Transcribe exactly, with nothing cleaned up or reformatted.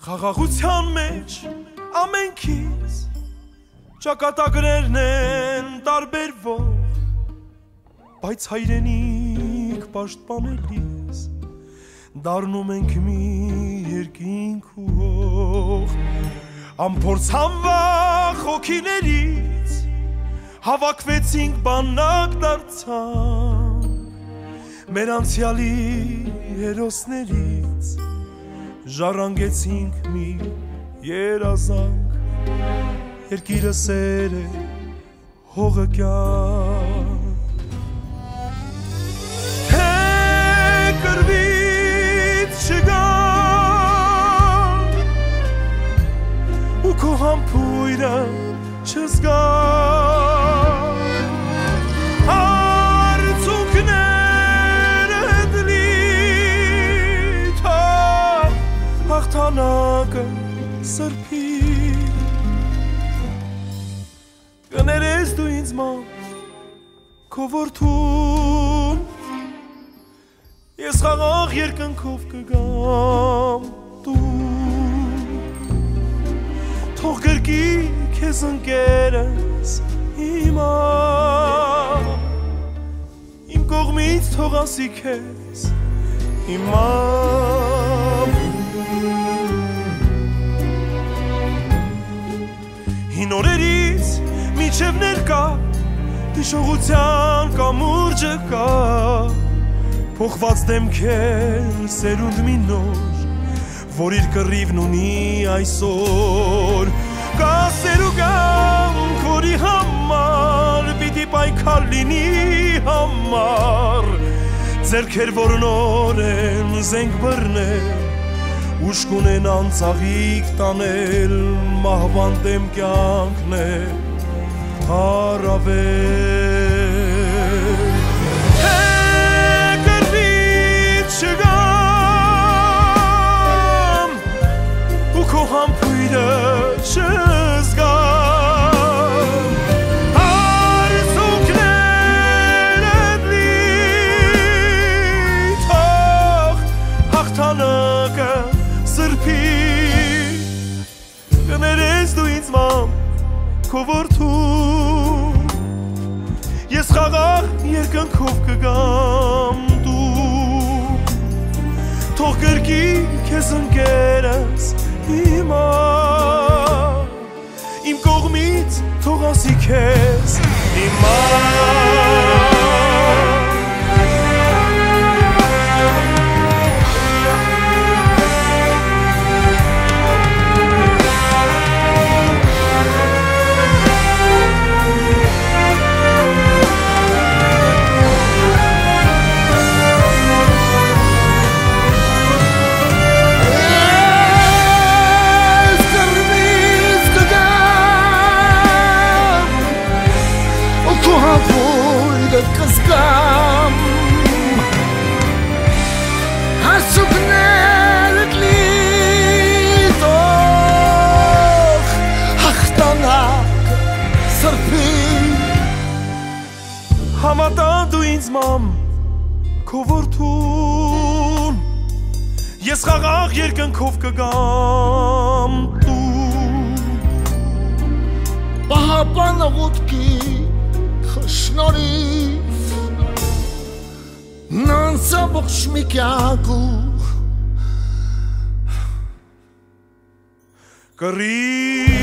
Խաղաղության մեջ ամենքից ճակատագրերն են տարբերվող, բայց հայրենիք պաշտպանելիս դառնում ենք մի երկինք ու հող, ամփորձ անվախ հոգիներից հավաքվեցինք բանակ դարձանք, մեր անցյալի հերոսներից ժառանգեցինք մի երազանք, երկիրը սեր է, հողը կյանք, թե կրվից չգան ու քո համբույրը չզգան, հաղթանակը սրբի, կներես դու ինձ ման քո որդուն, ես խաղաղ երկնքով կգամ դու, թող գրկի քեզ ընկերս հիմա, իմ կողմից թող ասի քեզ հիմա, հին օրերից մինչև ներկա հիշողության կամուրջը կա, փոխված դեմքեր սերունդ մի նոր, որ իր կռիվն ունի այսօր, կա սեր ու կյանք, որի համար պիտի պայքար լինի համար, ձեռքեր որ նոր են զենք բռնել, ուշք ունենան ծաղիկ տանել, մահվան դեմ կյանքն է առավել, թե կրվից չգամ ու քո համբույրը չզգամ, արցունքներդ լի թող հաղթանակը սրբի, կներես դու ինձ ման քո որդուն, ես խաղաղ երկնքով կգամ դու, թող գրկի քեզ ընկերս հիմա, իմ կողմից թող ասի քեզ հիմա, կզգամ, հասուկներդ լի թող հաղթանակը սրբի, համատա դու ինձ մամ քո որդուն, ես խաղաղ երկնքով կգամ դու, պահապանը ոտքի շնորհիվ նանցա ողջ մի կյանքով կռիվ